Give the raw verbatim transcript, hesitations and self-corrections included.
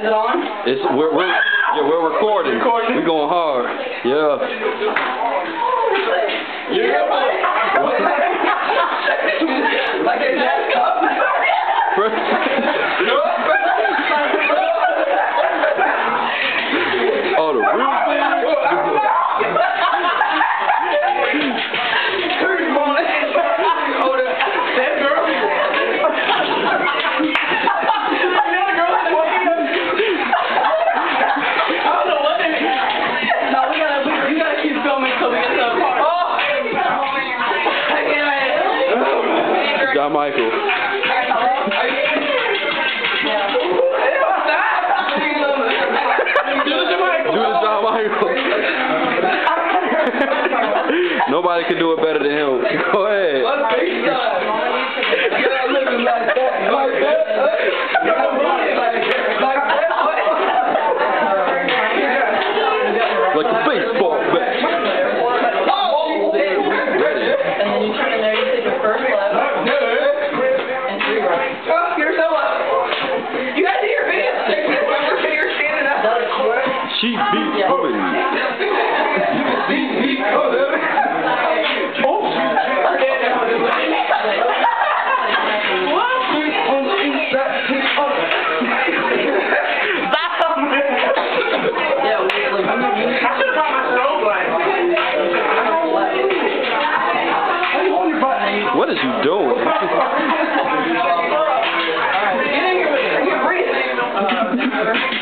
it on? It's we're we're yeah, we're recording. Recording. We going hard. Yeah. Yeah. Like a jazz cup. Oh, the real thing. John Michael. Do the John Michael. Nobody can do it better than him. Go ahead. Like a baseball bat. She beat women. Beat, beat, oh, what is you doing? Get in here with it.